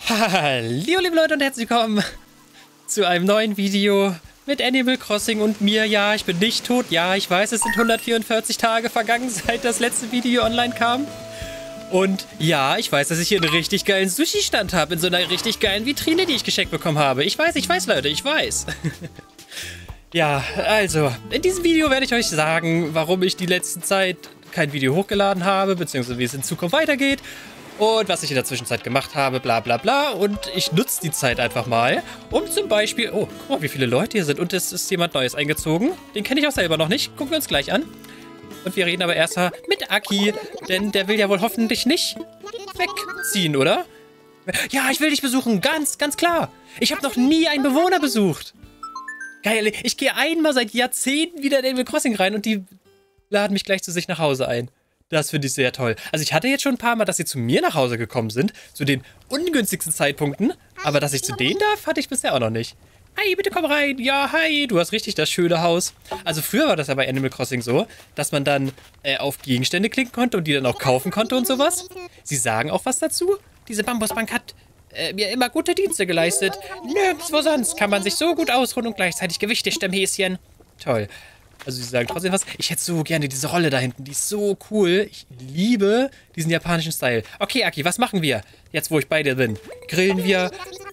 Hallo liebe Leute und herzlich willkommen zu einem neuen Video mit Animal Crossing und mir. Ja, ich bin nicht tot. Ja, ich weiß, es sind 144 Tage vergangen, seit das letzte Video online kam. Und ja, ich weiß, dass ich hier einen richtig geilen Sushi-Stand habe, in so einer richtig geilen Vitrine, die ich geschenkt bekommen habe. Ich weiß, Leute, ich weiß. Ja, also, in diesem Video werde ich euch sagen, warum ich die letzte Zeit kein Video hochgeladen habe, beziehungsweise wie es in Zukunft weitergeht. Und was ich in der Zwischenzeit gemacht habe, bla bla bla. Und ich nutze die Zeit einfach mal, um zum Beispiel... Oh, guck mal, wie viele Leute hier sind. Und es ist jemand Neues eingezogen. Den kenne ich auch selber noch nicht. Gucken wir uns gleich an. Und wir reden aber erstmal mit Aki. Denn der will ja wohl hoffentlich nicht wegziehen, oder? Ja, ich will dich besuchen. Ganz, ganz klar. Ich habe noch nie einen Bewohner besucht. Geil. Ich gehe einmal seit Jahrzehnten wieder in Animal Crossing rein und die laden mich gleich zu sich nach Hause ein. Das finde ich sehr toll. Also ich hatte jetzt schon ein paar Mal, dass sie zu mir nach Hause gekommen sind, zu den ungünstigsten Zeitpunkten, aber dass ich zu denen darf, hatte ich bisher auch noch nicht. Hi, bitte komm rein. Ja, hi, du hast richtig das schöne Haus. Also früher war das ja bei Animal Crossing so, dass man dann auf Gegenstände klicken konnte und die dann auch kaufen konnte und sowas. Sie sagen auch was dazu. Diese Bambusbank hat mir immer gute Dienste geleistet. Nirgendwo sonst kann man sich so gut ausruhen und gleichzeitig Gewichte stemmen, Häschen. Toll. Also sie sagen trotzdem was. Ich hätte so gerne diese Rolle da hinten. Die ist so cool. Ich liebe diesen japanischen Style. Okay, Aki, was machen wir? Jetzt, wo ich bei dir bin. Grillen wir?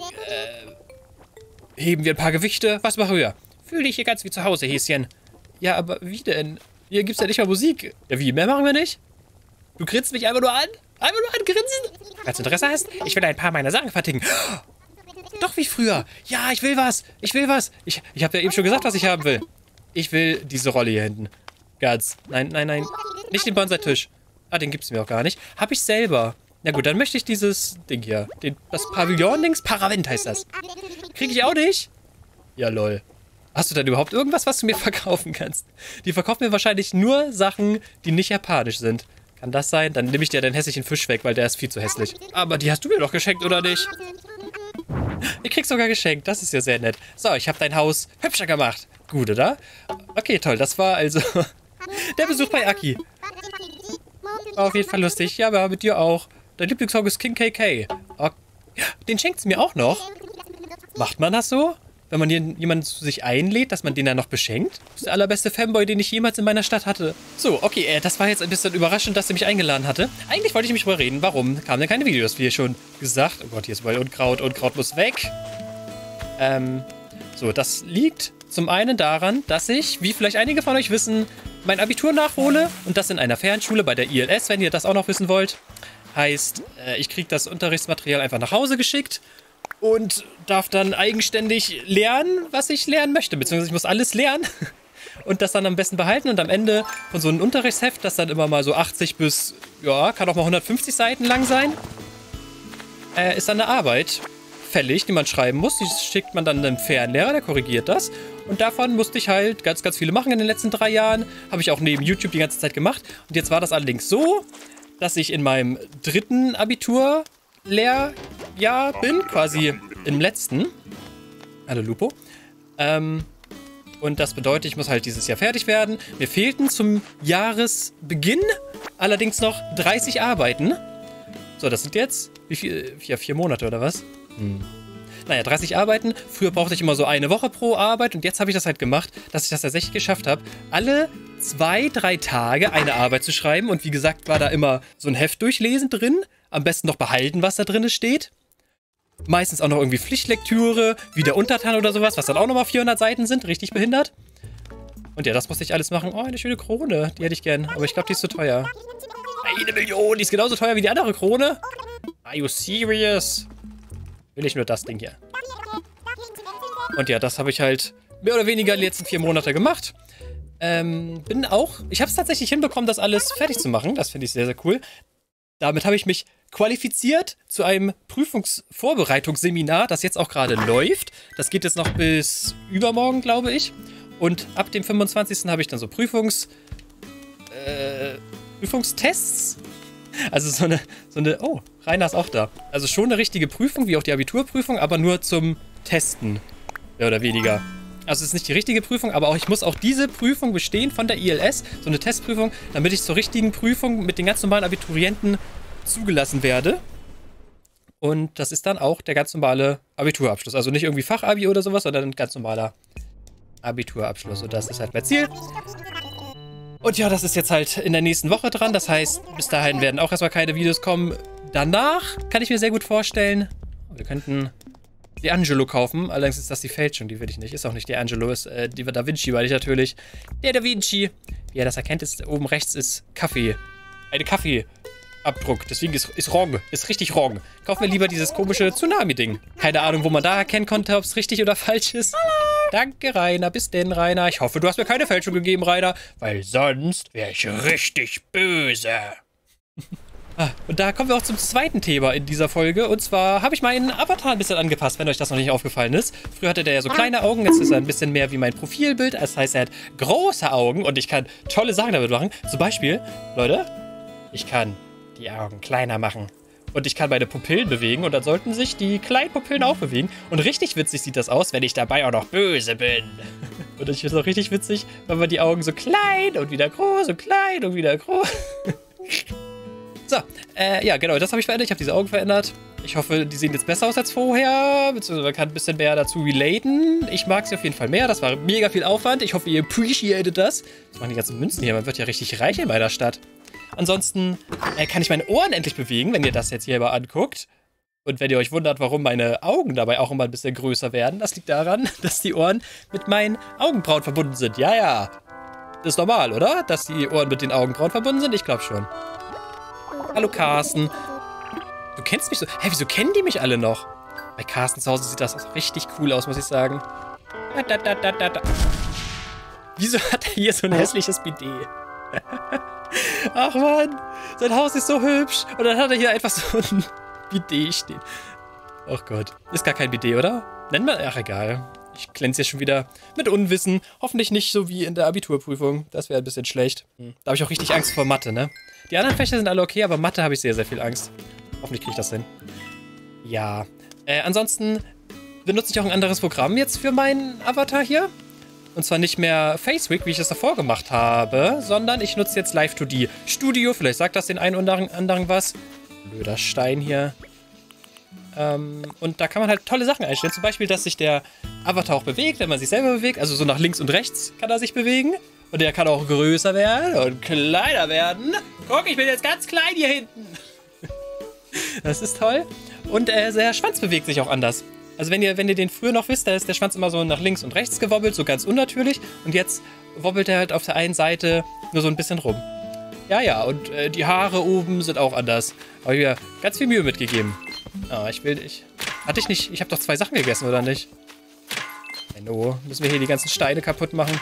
Heben wir ein paar Gewichte? Was machen wir? Fühl dich hier ganz wie zu Hause, Häschen. Ja, aber wie denn? Hier gibt's ja nicht mal Musik. Ja, wie? Mehr machen wir nicht? Du grinst mich einfach nur an? Einfach nur angrinsen? Falls du Interesse hast, ich will ein paar meiner Sachen verticken. Doch wie früher. Ja, ich will was. Ich will was. Ich habe ja eben schon gesagt, was ich haben will. Ich will diese Rolle hier hinten. Ganz. Nein, nein, nein. Nicht den Bonsai-Tisch. Ah, den gibt es mir auch gar nicht. Hab ich selber. Na gut, dann möchte ich dieses Ding hier. Das Pavillon-Dings. Paravent heißt das. Kriege ich auch nicht? Ja, lol. Hast du denn überhaupt irgendwas, was du mir verkaufen kannst? Die verkaufen mir wahrscheinlich nur Sachen, die nicht japanisch sind. Kann das sein? Dann nehme ich dir den hässlichen Fisch weg, weil der ist viel zu hässlich. Aber die hast du mir doch geschenkt, oder nicht? Ich krieg's sogar geschenkt. Das ist ja sehr nett. So, ich habe dein Haus hübscher gemacht. Gut, oder? Okay, toll. Das war also der Besuch bei Aki. War auf jeden Fall lustig. Ja, aber mit dir auch. Dein Lieblingssong ist King KK. Okay. Den schenkt sie mir auch noch. Macht man das so? Wenn man jemanden zu sich einlädt, dass man den dann noch beschenkt? Das ist der allerbeste Fanboy, den ich jemals in meiner Stadt hatte. So, okay, das war jetzt ein bisschen überraschend, dass sie mich eingeladen hatte. Eigentlich wollte ich mich überreden. Warum kamen denn keine Videos, wie schon gesagt? Oh Gott, hier ist mal Unkraut. Unkraut muss weg. So, das liegt zum einen daran, dass ich, wie vielleicht einige von euch wissen, mein Abitur nachhole und das in einer Fernschule bei der ILS, wenn ihr das auch noch wissen wollt. Heißt, ich kriege das Unterrichtsmaterial einfach nach Hause geschickt und darf dann eigenständig lernen, was ich lernen möchte. Beziehungsweise ich muss alles lernen und das dann am besten behalten. Und am Ende von so einem Unterrichtsheft, das dann immer mal so 80 bis, ja, kann auch mal 150 Seiten lang sein, ist dann eine Arbeit fällig, die man schreiben muss. Die schickt man dann einem Fernlehrer, der korrigiert das. Und davon musste ich halt ganz, ganz viele machen in den letzten 3 Jahren. Habe ich auch neben YouTube die ganze Zeit gemacht. Und jetzt war das allerdings so, dass ich in meinem 3. Abiturlehrjahr bin, quasi im letzten. Hallo Lupo. Und das bedeutet, ich muss halt dieses Jahr fertig werden. Mir fehlten zum Jahresbeginn allerdings noch 30 Arbeiten. So, das sind jetzt, wie viel? Ja, 4 Monate oder was? Naja, 30 Arbeiten. Früher brauchte ich immer so eine Woche pro Arbeit und jetzt habe ich das halt gemacht, dass ich das tatsächlich geschafft habe, alle 2, 3 Tage eine Arbeit zu schreiben. Und wie gesagt, war da immer so ein Heft durchlesen drin. Am besten noch behalten, was da drin steht. Meistens auch noch irgendwie Pflichtlektüre, wie der Untertan oder sowas, was dann auch nochmal 400 Seiten sind. Richtig behindert. Und ja, das musste ich alles machen. Oh, eine schöne Krone. Die hätte ich gern. Aber ich glaube, die ist zu teuer. 1 Million. Die ist genauso teuer wie die andere Krone. Are you serious? Will ich nur das Ding hier. Und ja, das habe ich halt mehr oder weniger die letzten 4 Monate gemacht. Ich habe es tatsächlich hinbekommen, das alles fertig zu machen. Das finde ich sehr, sehr cool. Damit habe ich mich qualifiziert zu einem Prüfungsvorbereitungsseminar, das jetzt auch gerade läuft. Das geht jetzt noch bis übermorgen, glaube ich. Und ab dem 25. habe ich dann so Prüfungstests. Also so eine, oh, Rainer ist auch da. Also schon eine richtige Prüfung, wie auch die Abiturprüfung, aber nur zum Testen, mehr oder weniger. Also es ist nicht die richtige Prüfung, aber auch ich muss auch diese Prüfung bestehen von der ILS, so eine Testprüfung, damit ich zur richtigen Prüfung mit den ganz normalen Abiturienten zugelassen werde. Und das ist dann auch der ganz normale Abiturabschluss. Also nicht irgendwie Fachabi oder sowas, sondern ein ganz normaler Abiturabschluss. Und das ist halt mein Ziel. Und ja, das ist jetzt halt in der nächsten Woche dran. Das heißt, bis dahin werden auch erstmal keine Videos kommen. Danach kann ich mir sehr gut vorstellen, wir könnten die Angelo kaufen. Allerdings ist das die Fälschung, die will ich nicht. Ist auch nicht die Angelo, ist die Da Vinci, meine ich natürlich. Der Da Vinci. Wie ihr das erkennt, ist oben rechts ist Kaffee. Eine Kaffeeabdruck. Deswegen ist wrong. Ist richtig wrong. Kaufen wir lieber dieses komische Tsunami-Ding. Keine Ahnung, wo man da erkennen konnte, ob es richtig oder falsch ist. Danke, Rainer. Bis denn, Rainer. Ich hoffe, du hast mir keine Fälschung gegeben, Rainer. Weil sonst wäre ich richtig böse. Und da kommen wir auch zum zweiten Thema in dieser Folge. Und zwar habe ich meinen Avatar ein bisschen angepasst, wenn euch das noch nicht aufgefallen ist. Früher hatte der ja so kleine Augen, jetzt ist er ein bisschen mehr wie mein Profilbild. Das heißt, er hat große Augen und ich kann tolle Sachen damit machen. Zum Beispiel, Leute, ich kann die Augen kleiner machen. Und ich kann meine Pupillen bewegen und dann sollten sich die kleinen Pupillen auch bewegen. Und richtig witzig sieht das aus, wenn ich dabei auch noch böse bin. Und ich finde es auch richtig witzig, wenn man die Augen so klein und wieder groß und klein und wieder groß. So, ja genau, das habe ich verändert. Ich habe diese Augen verändert. Ich hoffe, die sehen jetzt besser aus als vorher. Beziehungsweise man kann ein bisschen mehr dazu relaten. Ich mag sie auf jeden Fall mehr. Das war mega viel Aufwand. Ich hoffe, ihr appreciated das. Was machen die ganzen Münzen hier? Man wird ja richtig reich in meiner Stadt. Ansonsten kann ich meine Ohren endlich bewegen, wenn ihr das jetzt hier mal anguckt. Und wenn ihr euch wundert, warum meine Augen dabei auch immer ein bisschen größer werden, das liegt daran, dass die Ohren mit meinen Augenbrauen verbunden sind. Ja, ja. Das ist normal, oder? Dass die Ohren mit den Augenbrauen verbunden sind? Ich glaube schon. Hallo, Carsten. Du kennst mich so. Hä, wieso kennen die mich alle noch? Bei Carsten zu Hause sieht das richtig cool aus, muss ich sagen. Wieso hat er hier so ein hässliches Bidet? Ach man, sein Haus ist so hübsch. Und dann hat er hier einfach so ein Bidet stehen. Ach Gott. Ist gar kein Bidet, oder? Nennt man. Ach, egal. Ich glänze jetzt schon wieder mit Unwissen. Hoffentlich nicht so wie in der Abiturprüfung. Das wäre ein bisschen schlecht. Da habe ich auch richtig Angst vor Mathe, ne? Die anderen Fächer sind alle okay, aber Mathe habe ich sehr, sehr viel Angst. Hoffentlich kriege ich das hin. Ja. Ansonsten benutze ich auch ein anderes Programm jetzt für meinen Avatar hier. Und zwar nicht mehr FaceRig, wie ich es davor gemacht habe, sondern ich nutze jetzt Live2D Studio. Vielleicht sagt das den einen oder anderen was. Blöder Stein hier. Und da kann man halt tolle Sachen einstellen. Zum Beispiel, dass sich der Avatar auch bewegt, wenn man sich selber bewegt. Also so nach links und rechts kann er sich bewegen. Und der kann auch größer werden und kleiner werden. Guck, ich bin jetzt ganz klein hier hinten. Das ist toll. Und der Schwanz bewegt sich auch anders. Also wenn ihr den früher noch wisst, da ist der Schwanz immer so nach links und rechts gewobbelt, so ganz unnatürlich. Und jetzt wobbelt er halt auf der einen Seite nur so ein bisschen rum. Ja, ja, und die Haare oben sind auch anders. Habe ich mir ganz viel Mühe mitgegeben. Ah, ich habe doch 2 Sachen gegessen, oder nicht? Menno, müssen wir hier die ganzen Steine kaputt machen?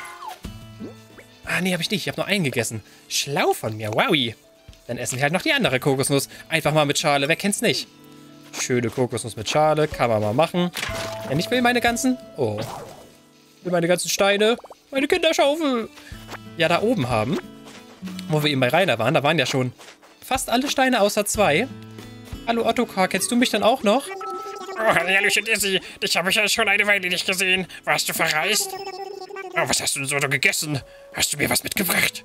Ah, nee, habe ich nicht. Ich habe nur einen gegessen. Schlau von mir, wowi. Dann essen wir halt noch die andere Kokosnuss. Einfach mal mit Schale, wer kennt's nicht? Schöne Kokosnuss mit Schale, kann man mal machen. Denn ich will meine ganzen... Oh. Ich will meine ganzen Steine, meine Kinderschaufel. Ja, da oben haben. Wo wir eben bei Rainer waren, da waren ja schon fast alle Steine außer 2. Hallo Ottokar, kennst du mich dann auch noch? Oh, Hallöchen Dizzy, dich habe ich ja schon eine Weile nicht gesehen. Warst du verreist? Oh, was hast du denn so gegessen? Hast du mir was mitgebracht?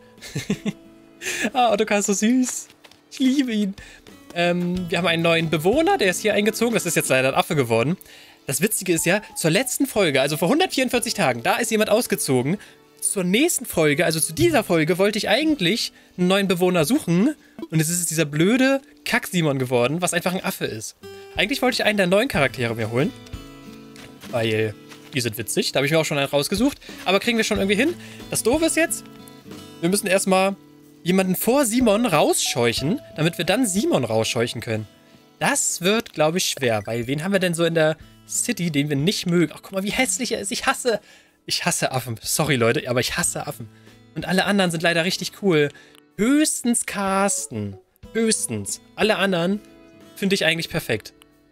Ah, Ottokar ist so süß. Ich liebe ihn. Wir haben einen neuen Bewohner, der ist hier eingezogen. Das ist jetzt leider ein Affe geworden. Das Witzige ist ja, zur letzten Folge, also vor 144 Tagen, da ist jemand ausgezogen. Zur nächsten Folge, also zu dieser Folge, wollte ich eigentlich einen neuen Bewohner suchen. Und es ist dieser blöde Kack-Simon geworden, was einfach ein Affe ist. Eigentlich wollte ich einen der neuen Charaktere mir holen. Weil die sind witzig. Da habe ich mir auch schon einen rausgesucht. Aber kriegen wir schon irgendwie hin. Das Doofe ist jetzt, wir müssen erstmal jemanden vor Simon rausscheuchen, damit wir dann Simon rausscheuchen können. Das wird, glaube ich, schwer. Weil wen haben wir denn so in der City, den wir nicht mögen? Ach, guck mal, wie hässlich er ist. Ich hasse Affen. Sorry, Leute, aber ich hasse Affen. Und alle anderen sind leider richtig cool. Höchstens Carsten. Höchstens. Alle anderen finde ich eigentlich perfekt.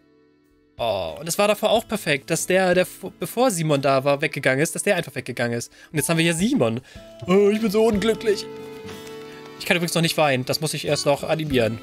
Oh, und es war davor auch perfekt, dass der bevor Simon da war, weggegangen ist, dass der einfach weggegangen ist. Und jetzt haben wir hier Simon. Oh, ich bin so unglücklich. Ich kann übrigens noch nicht weinen. Das muss ich erst noch animieren.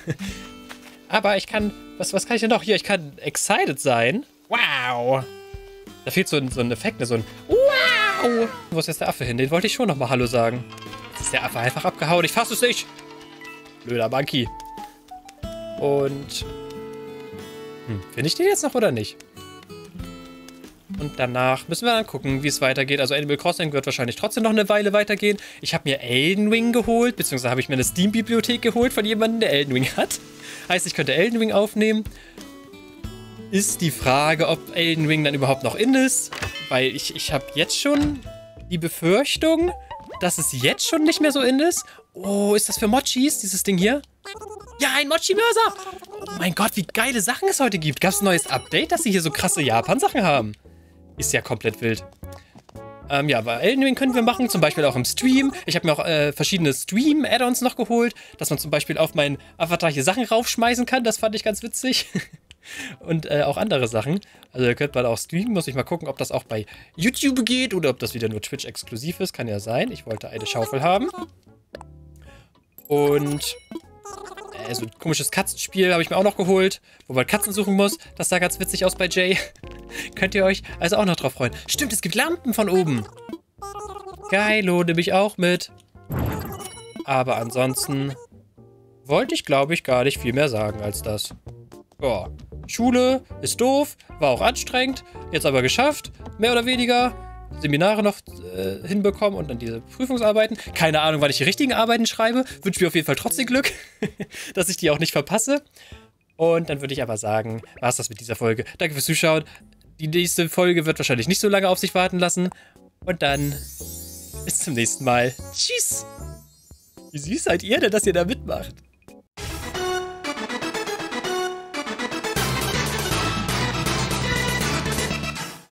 Aber ich kann... Was kann ich denn noch? Hier, ich kann excited sein. Wow. Da fehlt so ein Effekt, ne? So ein Wow. Wo ist jetzt der Affe hin? Den wollte ich schon nochmal Hallo sagen. Jetzt ist der Affe einfach abgehauen. Ich fasse es nicht. Blöder Monkey. Und... Finde ich den jetzt noch oder nicht? Und danach müssen wir dann gucken, wie es weitergeht. Also Animal Crossing wird wahrscheinlich trotzdem noch eine Weile weitergehen. Ich habe mir Elden Ring geholt, beziehungsweise habe ich mir eine Steam-Bibliothek geholt von jemandem, der Elden Ring hat. Heißt, ich könnte Elden Ring aufnehmen. Ist die Frage, ob Elden Ring dann überhaupt noch in ist. Weil ich habe jetzt schon die Befürchtung, dass es jetzt schon nicht mehr so in ist. Oh, ist das für Mochis, dieses Ding hier? Ja, ein Mochi-Mörser! Oh mein Gott, wie geile Sachen es heute gibt. Gab es ein neues Update, dass sie hier so krasse Japan-Sachen haben? Ist ja komplett wild. Ja, aber Elden Ring können wir machen, zum Beispiel auch im Stream. Ich habe mir auch verschiedene Stream-Add-ons noch geholt, dass man zum Beispiel auf meinen Avatar hier Sachen raufschmeißen kann. Das fand ich ganz witzig. Und auch andere Sachen. Also ihr könnt mal auch streamen. Muss ich mal gucken, ob das auch bei YouTube geht oder ob das wieder nur Twitch-exklusiv ist. Kann ja sein. Ich wollte eine Schaufel haben. Und so ein komisches Katzenspiel habe ich mir auch noch geholt, wo man Katzen suchen muss. Das sah ganz witzig aus bei Jay. Könnt ihr euch also auch noch drauf freuen. Stimmt, es gibt Lampen von oben. Geilo, nehme ich auch mit. Aber ansonsten wollte ich, glaube ich, gar nicht viel mehr sagen als das. Ja, Schule ist doof, war auch anstrengend, jetzt aber geschafft, mehr oder weniger. Seminare noch hinbekommen und dann diese Prüfungsarbeiten. Keine Ahnung, wann ich die richtigen Arbeiten schreibe. Wünsche mir auf jeden Fall trotzdem Glück, dass ich die auch nicht verpasse. Und dann würde ich aber sagen, war es das mit dieser Folge. Danke fürs Zuschauen. Die nächste Folge wird wahrscheinlich nicht so lange auf sich warten lassen. Und dann bis zum nächsten Mal. Tschüss. Wie süß seid ihr denn, dass ihr da mitmacht?